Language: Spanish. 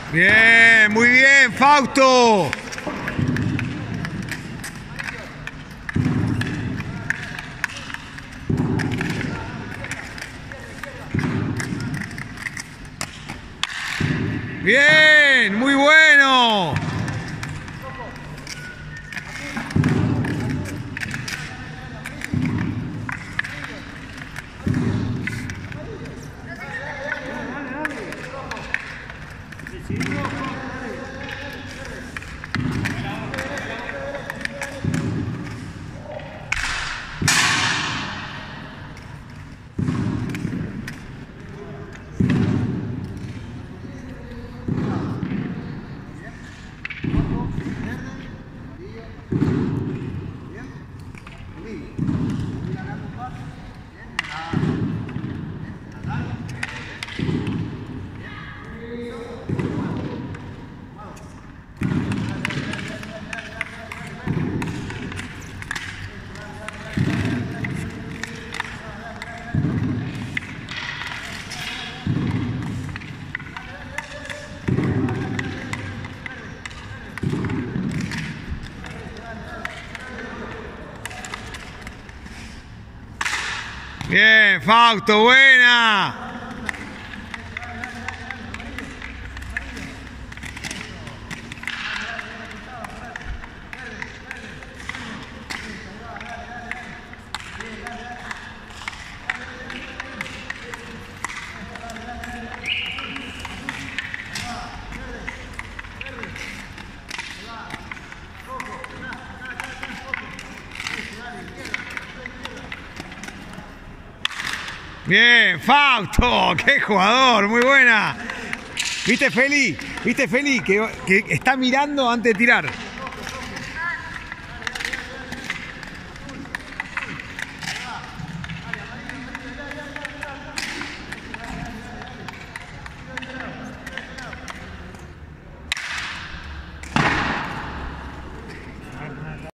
Bien, muy bien, Fausto. Bien, muy bueno. Bien, Fausto, buena. Bien, Fausto, qué jugador, muy buena. ¿Viste, Feli? ¿Viste, Feli? Que está mirando antes de tirar.